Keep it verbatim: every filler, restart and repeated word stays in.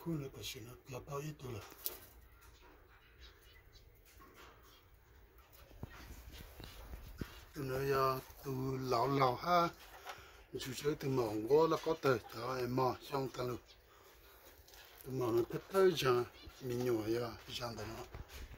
khu này có sự là tao ít rồi từ nơi từ lão lão ha chú chơi từ mỏng quá là có thể cho em mà xong ta luôn từ mỏng nó thích tới chẳng mình nhỏ ya chẳng được nó